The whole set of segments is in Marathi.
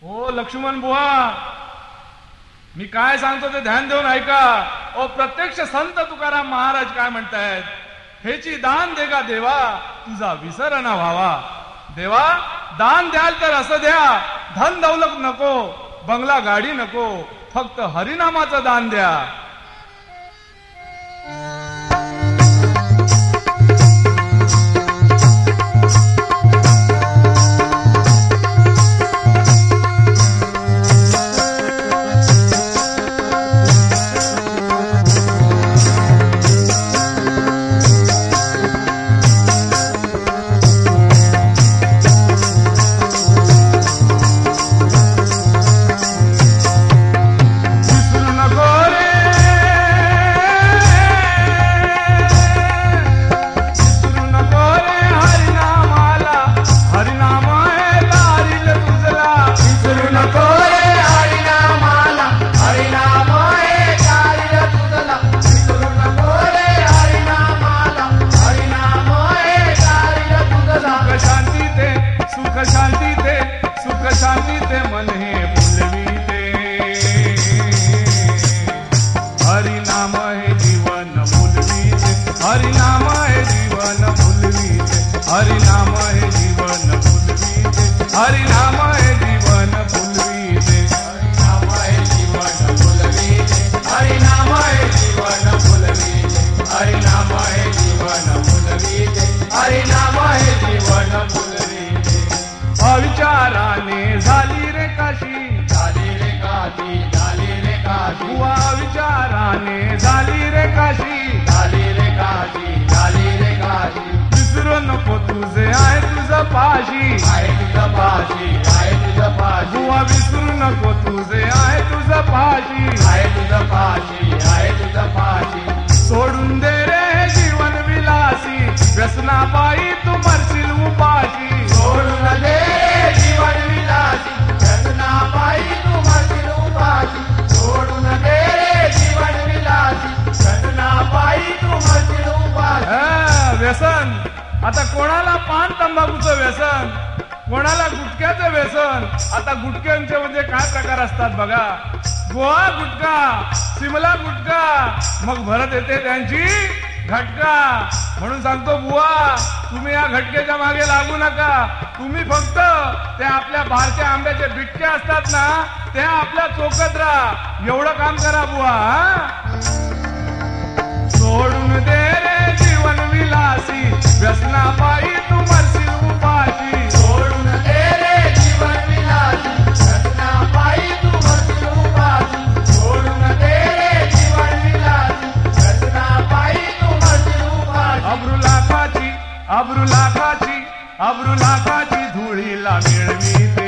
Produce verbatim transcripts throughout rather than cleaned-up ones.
ओ लक्ष्मण बुवा, मी काय सांगतो ते ध्यान देऊन ऐका. ओ प्रत्यक्ष संत तुकाराम महाराज काय म्हणतायत, हेची दान दे गा देवा, तुझा विसर ना व्हावा. देवा दान द्याल तर असं द्या, धन दौलत नको, बंगला गाडी नको, फक्त हरिनामाचं दान द्या. अविचाराने झाली रे काशी, झाली रे काशी, झाली रे काशी. बुवा विचाराने झाली रे काशी, झाली रे काशी, झाली रे काशी. विसरू नको तुझे आहे तुझं पाशी, आहे तुझं पाशी, आहे तुझं पाशी. बुवा विसरू नको तुझे आहे तुझं पाशी, आहे तुझं पाशी, आहे तुझं पाशी. सोडून दे रे जीवन विलासी, व्यसना पायी तू मरशील उपाशी. सोडून दे जीवन विलासी, व्यसना पायी तू मरशील उपाशी. सोडून दे जीवन विलासी, व्यसना पायी तू मरशील उपाशी. व्यसन आता कोणाला पान तंबाखूचं व्यसन, कोणाला गुटख्याचं व्यसन. आता गुटख्यांचे म्हणजे काय प्रकार असतात बघा, गोवा गुटखा, सिमला गुटखा, मग भरत येते त्यांची घटका. म्हणून सांगतो बुवा, तुम्ही या घटकेच्या मागे लागू नका. तुम्ही फक्त त्या आपल्या बारच्या आंब्याचे बिटके असतात ना, त्या आपल्या चोकत राहा, एवढं काम करा बुवा. सोडून दे रे जीवन विलासी, व्यसना पायी तू मरशील उपाशी. सोडून दे रे जीवन विलासी, व्यसना पायी तू मरशील उपाशी. सोडून दे रे जीवन विलासी, व्यसना पायी तू मरशील उपाशी. अब्रू लाखाची, अब्रू लाखाची, अब्रू लाखाची धुळीला मिळवीते.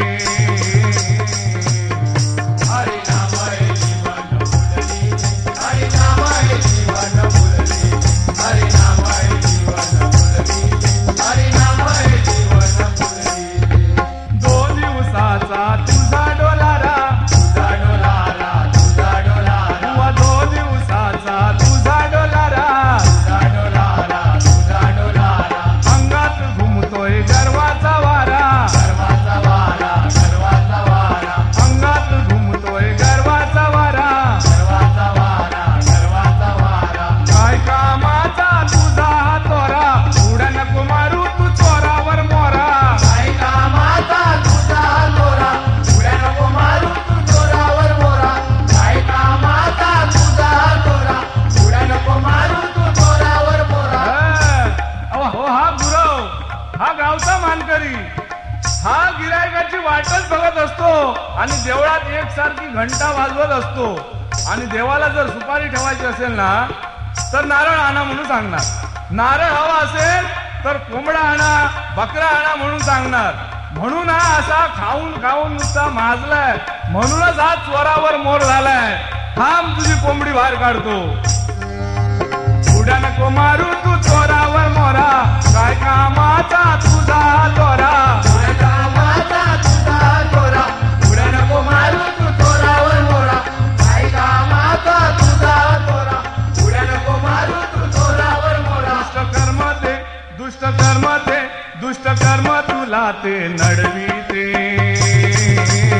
हा गिरायकाची वाटच बघत असतो आणि देवळात एकसारखी घंटा वाजवत असतो. आणि देवाला जर सुपारी ठेवायची असेल ना, तर नारळ आणा म्हणून सांगणार. नारळ हवा असेल तर कोंबडा आणा, बकरा आणा म्हणून सांगणार. म्हणून हा असा खाऊन खाऊन नुसता माजलाय, म्हणूनच हा चोरावर मोर झालाय. थांब तुझी कोंबडी बाहेर काढतो. उड्या नको मारू तू चोरावर मोरा, काय कामाचा तुझा चोरा. काय कामाचा तुझा चोरा. उड्या नको मारू तू चोरावर मोरा, काय कामाचा तुझा चोरा. उड्या नको मारू तू चोरावर मोरा. दुष्ट कर्म ते, दुष्ट कर्म ते, दुष्ट कर्म तुला ते नडविते.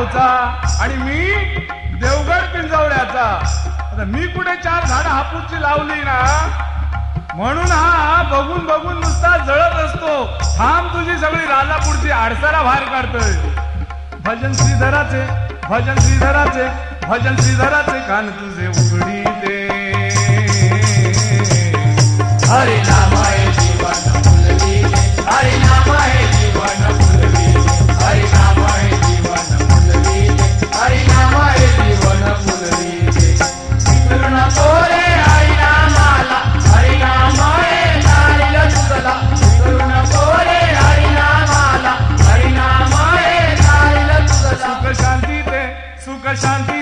गावचा आणि मी देवगड पिंजवड्याचा. आता मी कुठे चार झाडं हापूसची लावली ना म्हणून हा बघून बघून नुसता जळत असतो. थांब तुझी सगळी राजापूरची आडसारा बाहेर काढतोय. भजन श्रीधराचे भजन श्रीधराचे भजन श्रीधराचे कान तुझे उघडी दे. हरि नाम है जीवन फुलवी दे. हरि नाम है जीवन फुलवी दे. हरि नाम है जीवन फुलवी दे. हरि नाम है जीवन फुलवी दे. विसरू नको रे हरि नामाला. हरि नाम आहे नारीला तुझला. विसरू नको रे हरि नामाला. हरि नाम आहे नारीला तुझला. सुख शांती ते सुख शांती